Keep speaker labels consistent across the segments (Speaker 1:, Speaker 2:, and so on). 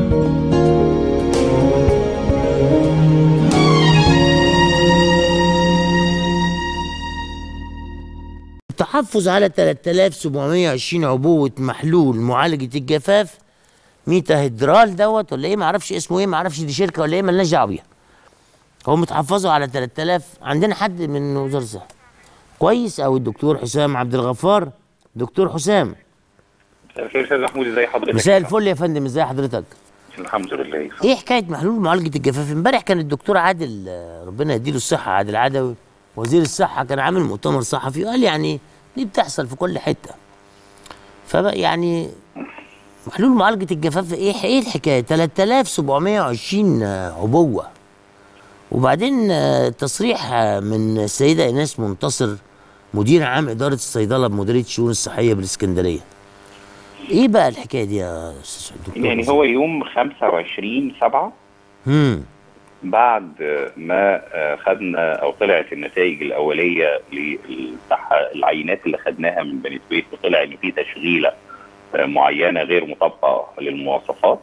Speaker 1: التحفظ على 3720 عبوة محلول معالجة الجفاف ميتاهيدرال دوت ولا ايه، معرفش اسمه ايه، معرفش دي شركة ولا ايه، مالناش دعوة بيها. هو متحفظوا على 3000. عندنا حد من وزارة الصحة كويس، او الدكتور حسام عبد الغفار. دكتور حسام،
Speaker 2: مساء الخير استاذ محمود، ازي حضرتك؟
Speaker 1: مساء الفل يا فندم، ازي حضرتك؟
Speaker 2: الحمد لله.
Speaker 1: ايه حكايه محلول معالجه الجفاف؟ امبارح كان الدكتور عادل، ربنا يديله الصحه، عادل عدوي وزير الصحه، كان عامل مؤتمر صحفي وقال يعني دي بتحصل في كل حته. فبقى يعني محلول معالجه الجفاف ايه الحكايه؟ 3720 عبوه. وبعدين تصريح من السيده ايناس منتصر مدير عام اداره الصيدله بمديريه الشؤون الصحيه بالاسكندريه. ايه بقى الحكايه دي يا استاذ دكتور؟
Speaker 2: يعني هو يوم 25/7 بعد ما خدنا او طلعت النتائج الاوليه للعينات اللي خدناها من بني سويف، وطلع ان في تشغيله معينه غير مطابقه للمواصفات.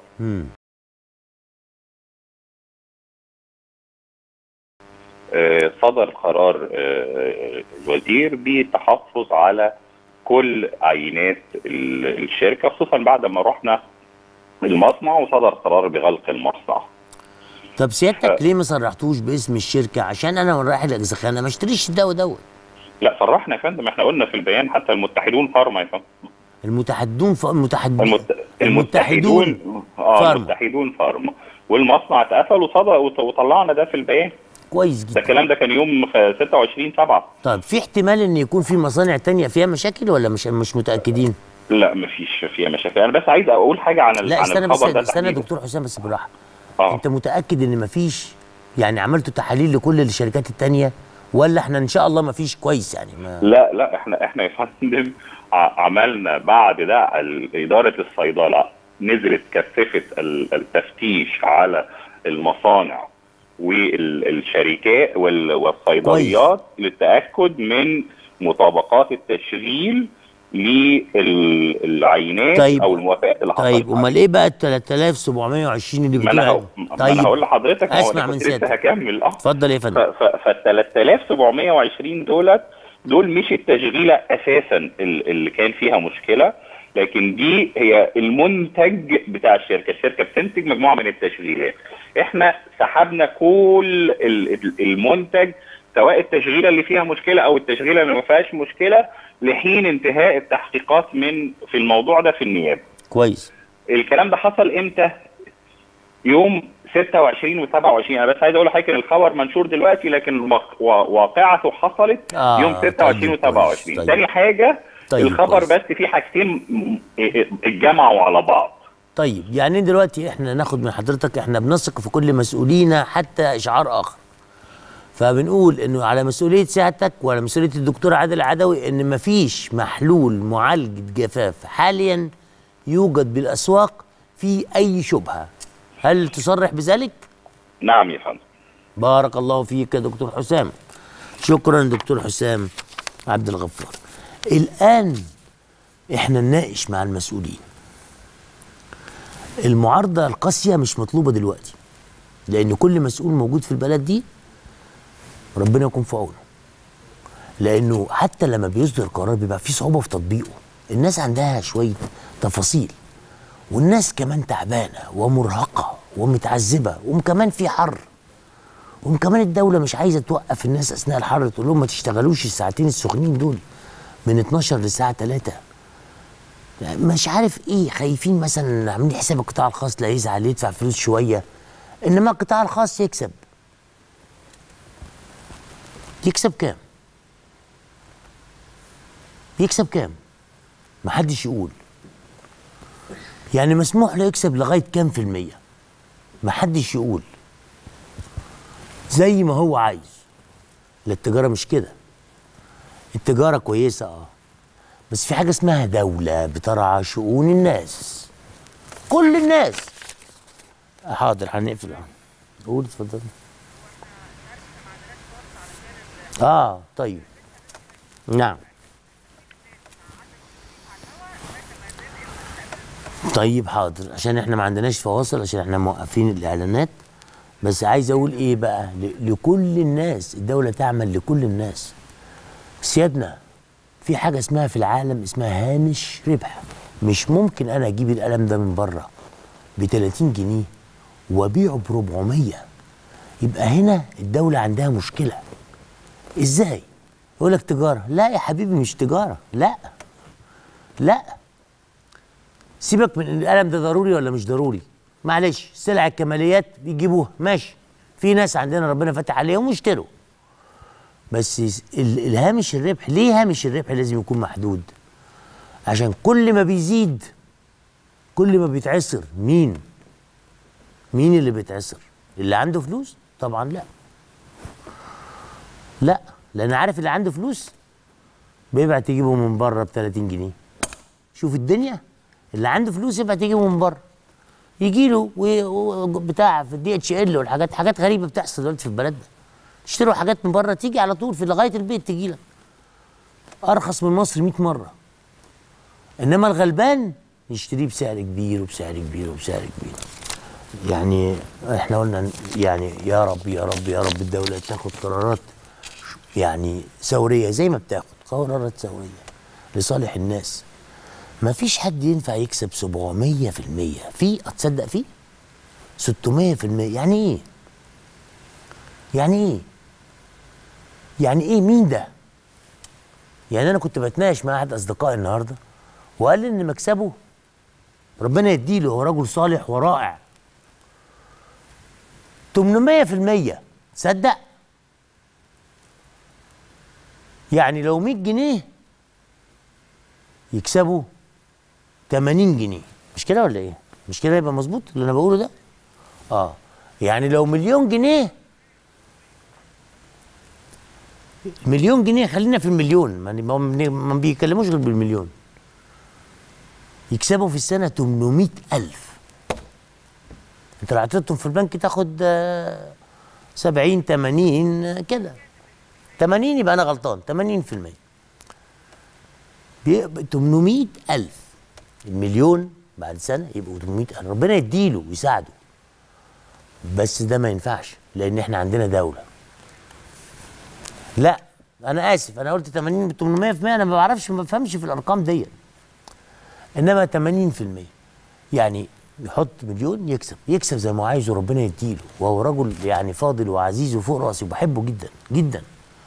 Speaker 2: صدر قرار الوزير بالتحفظ على كل عينات الشركه، خصوصا بعد ما رحنا المصنع وصدر قرار بغلق المصنع.
Speaker 1: طب سيادتك ليه ما صرحتوش باسم الشركه؟ عشان انا وانا رايح الاجزخانه ما اشتريش الدواء دوت.
Speaker 2: لا صرحنا يا فندم، احنا قلنا في البيان حتى المتحدون فارما يا فندم.
Speaker 1: المتحدون
Speaker 2: فارما، والمصنع اتقفل وطلعنا ده في البيان.
Speaker 1: كويس جدا.
Speaker 2: ده الكلام ده كان يوم 26/7.
Speaker 1: طيب في احتمال ان يكون في مصانع تانية فيها مشاكل ولا مش متاكدين؟
Speaker 2: لا مفيش فيها مشاكل. انا بس عايز اقول حاجه عن
Speaker 1: لا
Speaker 2: عن الخبر ده.
Speaker 1: استنى يا دكتور حسام بس بالراحه. انت متاكد ان مفيش؟ يعني عملتوا تحاليل لكل الشركات التانية ولا احنا ان شاء الله مفيش؟ كويس يعني
Speaker 2: لا احنا يا فندم عملنا بعد ده اداره الصيدله نزلت كثفت التفتيش على المصانع والشركات والصيدليات للتاكد من مطابقات التشغيل للعينات.
Speaker 1: طيب
Speaker 2: او الموافقات اللي حصلت.
Speaker 1: طيب امال ايه بقى ال 3720 اللي بتقول عليه؟
Speaker 2: طيب انا هقول لحضرتك،
Speaker 1: اسمع من سيادتك.
Speaker 2: هكمل.
Speaker 1: اتفضل يا فندم.
Speaker 2: فال 3720 دول مش التشغيله اساسا اللي كان فيها مشكله، لكن دي هي المنتج بتاع الشركه. الشركه بتنتج مجموعه من التشغيلات، احنا سحبنا كل المنتج، سواء التشغيله اللي فيها مشكله او التشغيله اللي ما فيهاش مشكله، لحين انتهاء التحقيقات في الموضوع ده في النيابه.
Speaker 1: كويس.
Speaker 2: الكلام ده حصل امتى؟ يوم 26 و27. انا بس عايز اقول لحضرتك ان الخبر منشور دلوقتي، لكن واقعته حصلت يوم 26 و27. تاني حاجه الخبر كويس. بس في حاجتين اتجمعوا على بعض.
Speaker 1: طيب يعني دلوقتي احنا ناخد من حضرتك، احنا بنثق في كل مسؤولينا حتى اشعار اخر، فبنقول انه على مسؤوليه سيادتك وعلى مسؤوليه الدكتور عادل عدوي ان مفيش محلول معالجه جفاف حاليا يوجد بالاسواق في اي شبهه. هل تصرح بذلك؟
Speaker 2: نعم يا فندم.
Speaker 1: بارك الله فيك يا دكتور حسام. شكرا دكتور حسام عبد الغفار. الان احنا نناقش مع المسؤولين. المعارضه القاسيه مش مطلوبه دلوقتي، لان كل مسؤول موجود في البلد دي ربنا يكون في عونه، لانه حتى لما بيصدر قرار بيبقى في صعوبه في تطبيقه. الناس عندها شويه تفاصيل، والناس كمان تعبانه ومرهقه ومتعذبه، وكمان في حر، وكمان الدوله مش عايزه توقف الناس اثناء الحر، تقول لهم ما تشتغلوش الساعتين السخنين دول من 12 للساعه 3. مش عارف ايه، خايفين مثلا، عاملين حساب القطاع الخاص لا يزعل يدفع فلوس شويه، انما القطاع الخاص يكسب. يكسب كام؟ يكسب كام؟ محدش يقول. يعني مسموح له يكسب لغايه كام في المية؟ محدش يقول. زي ما هو عايز. لا التجاره مش كده. التجاره كويسه بس في حاجه اسمها دوله بترعى شؤون الناس. كل الناس. حاضر هنقفل. قول اتفضل. طيب. نعم. طيب حاضر، عشان احنا ما عندناش فواصل، عشان احنا موقفين الاعلانات. بس عايز اقول ايه بقى لكل الناس، الدوله تعمل لكل الناس. سيادنا في حاجه اسمها في العالم اسمها هامش ربح. مش ممكن انا اجيب القلم ده من بره ب 30 جنيه وابيعه ب 400. يبقى هنا الدوله عندها مشكله. ازاي؟ يقول لك تجاره. لا يا حبيبي مش تجاره، لا لا. سيبك من القلم ده ضروري ولا مش ضروري. معلش، سلع الكماليات بيجيبوها ماشي، في ناس عندنا ربنا فاتح عليهم واشتروا. بس الهامش الربح، ليه هامش الربح لازم يكون محدود؟ عشان كل ما بيزيد كل ما بيتعسر. مين اللي بيتعسر؟ اللي عنده فلوس؟ طبعا لا لا، لان عارف اللي عنده فلوس بيبعت يجيبه من بره ب 30 جنيه. شوف الدنيا، اللي عنده فلوس يبعت يجيبه من بره، يجي له بتاع في الدي اتش ال والحاجات، حاجات غريبه بتحصل دلوقتي في البلد ده. تشتروا حاجات من بره تيجي على طول في لغايه البيت، تجي لك ارخص من مصر 100 مره. انما الغلبان يشتريه بسعر كبير وبسعر كبير وبسعر كبير. يعني احنا قلنا يعني يا رب يا رب يا رب الدوله تاخد قرارات يعني ثوريه زي ما بتاخد قرارات ثوريه لصالح الناس. ما فيش حد ينفع يكسب 700%. في اتصدق فيه 600%. يعني ايه؟ يعني ايه؟ يعني ايه؟ مين ده؟ يعني انا كنت بتناقش مع احد اصدقائي النهارده وقال لي ان مكسبه ربنا يديله، هو رجل صالح ورائع، 800%. تصدق؟ يعني لو 100 جنيه يكسبوا 80 جنيه. مش كده ولا ايه؟ مش كده يبقى مظبوط اللي انا بقوله ده؟ يعني لو مليون جنيه، مليون جنيه، خلينا في المليون، ما بيتكلموش غير بالمليون، يكسبوا في السنه 800,000. انت لو حطيتهم في البنك تاخد 70 80 كده، 80 يبقى انا غلطان، 80%. 800,000. المليون بعد سنه يبقوا 800,000. ربنا يديله ويساعده، بس ده ما ينفعش لان احنا عندنا دوله. لا انا اسف، انا قلت 80 800%، انا ما بعرفش، ما بفهمش في الارقام دي. انما 80%، يعني يحط مليون يكسب زي ما عايزه، ربنا يديله، وهو رجل يعني فاضل وعزيز وفوق راسي وبحبه جدا جدا.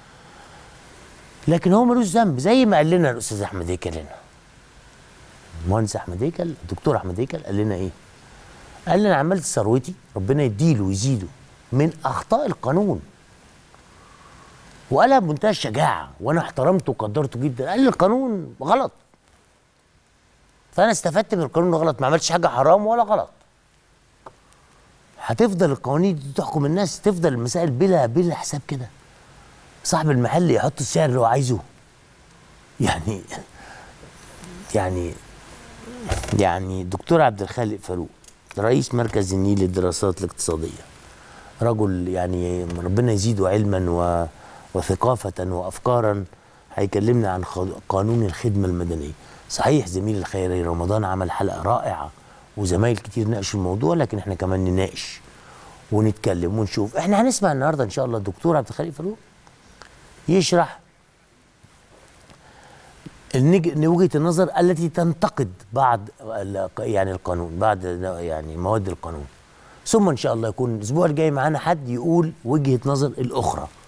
Speaker 1: لكن هو ملوش ذنب، زي ما قال لنا الاستاذ احمد هيكل هنا، المهندس احمد هيكل، الدكتور احمد هيكل، قال لنا ايه؟ قال لي انا عملت ثروتي ربنا يديله ويزيده من اخطاء القانون. وقالها بمنتهى الشجاعه، وانا احترمته وقدرته جدا. قال لي القانون غلط، فانا استفدت من القانون غلط، ما عملتش حاجه حرام ولا غلط. هتفضل القوانين دي تحكم الناس، تفضل المسائل بلا حساب كده. صاحب المحل يحط السعر اللي هو عايزه. يعني الدكتور عبد الخالق فاروق رئيس مركز النيل للدراسات الاقتصاديه، رجل يعني ربنا يزيده علما وثقافه وافكارا، هيكلمنا عن قانون الخدمه المدنيه. صحيح زميل الخيري رمضان عمل حلقه رائعه وزمايل كتير ناقشوا الموضوع، لكن احنا كمان نناقش ونتكلم ونشوف. احنا هنسمع النهارده ان شاء الله الدكتور عبد الخالق فاروق يشرح وجهه النظر التي تنتقد بعض يعني القانون، بعض يعني مواد القانون. ثم ان شاء الله يكون الاسبوع الجاي معانا حد يقول وجهه نظر الاخرى.